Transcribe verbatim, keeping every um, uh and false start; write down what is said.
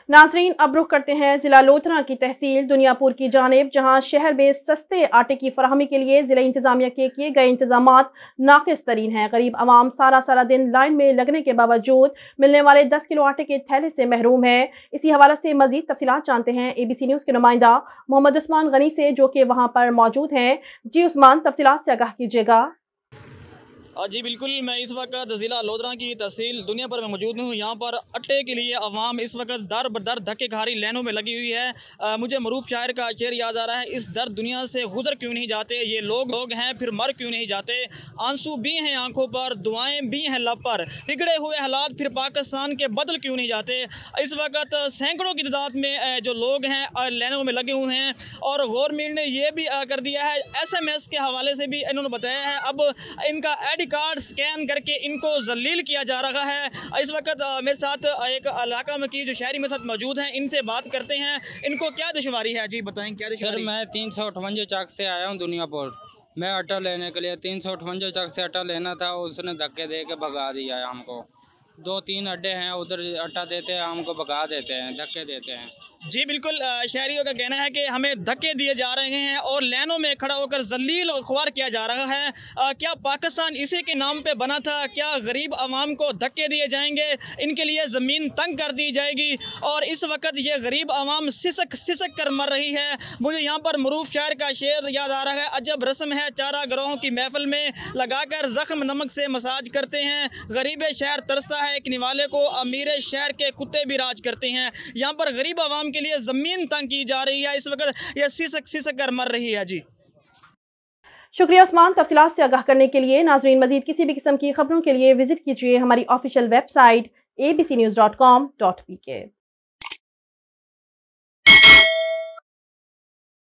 नाजरीन, अब रुख करते हैं जिला लोधरा की तहसील दुनियापुर की जानिब, जहां शहर में सस्ते आटे की फराहमी के लिए जिला इंतजामिया के किए गए इंतजामात नाकिस तरीन हैं। गरीब आवाम सारा सारा दिन लाइन में लगने के बावजूद मिलने वाले दस किलो आटे के थैले से महरूम है। इसी हवाले से मजीद तफसीलात जानते हैं ए बी सी न्यूज़ के नुमाइंदा मोहम्मद उस्मान गनी से, जो कि वहाँ पर मौजूद हैं। जी उस्मान, तफसीलात से आगाह कीजिएगा। जी बिल्कुल, मैं इस वक्त ज़िला लोधरा की तहसील दुनियापुर में मौजूद हूँ। यहाँ पर अट्टे के लिए अवाम इस वक्त दर बदर धक्के खारी लाइनों में लगी हुई है। आ, मुझे मरूफ शायर का शेर याद आ रहा है, इस दर दुनिया से गुजर क्यों नहीं जाते, ये लोग लोग हैं फिर मर क्यों नहीं जाते। आंसू भी हैं आंखों पर, दुआएं भी हैं लब पर, बिगड़े हुए हालात फिर पाकिस्तान के बदल क्यों नहीं जाते। इस वक्त सैकड़ों की तादाद में जो लोग हैं लाइनों में लगे हुए हैं, और गवर्नमेंट ने यह भी कर दिया है, एस एम एस के हवाले से भी इन्होंने बताया है, अब इनका एडी कार्ड स्कैन करके इनको जलील किया जा रहा है। इस वक्त मेरे साथ एक इलाका में की जो शहरी मेरे साथ मौजूद हैं, इनसे बात करते हैं, इनको क्या दुश्वारी है। जी बताएं, क्या दुश्वारी? सर, मैं तीन सौ अठवंजा चक से आया हूँ दुनियापुर। मैं आटा लेने के लिए तीन सौ अठवंजा चक से आटा लेना था, उसने धक्के दे के भगा दिया है हमको। दो तीन अड्डे हैं, उधर आटा देते हैं, हमको भगा देते हैं, धक्के देते हैं। जी बिल्कुल, शहरियों का कहना है कि हमें धक्के दिए जा रहे हैं और लाइनों में खड़ा होकर जलील ख्वार किया जा रहा है। आ, क्या पाकिस्तान इसी के नाम पे बना था? क्या गरीब आवाम को धक्के दिए जाएंगे, इनके लिए ज़मीन तंग कर दी जाएगी, और इस वक्त ये गरीब आवाम सिसक सिसक कर मर रही है। मुझे यहाँ पर मरूफ शायर का शेर याद आ रहा है, अजब रस्म है चारा ग्रोहों की महफिल में, लगाकर जख्म नमक से मसाज करते हैं, गरीब शहर तरसता है एक निवाले को, अमीर शहर के कुत्ते भी राज करते हैं। यहाँ पर गरीब आवाम के लिए जमीन तंग की जा रही है, इस वक्त यह सिसक सिसक कर मर रही है। जी शुक्रिया उस्मान, तफसीलात से आगाह करने के लिए। नाजरीन, मजीद किसी भी किस्म की खबरों के लिए विजिट कीजिए हमारी official website A B C news dot com dot P के।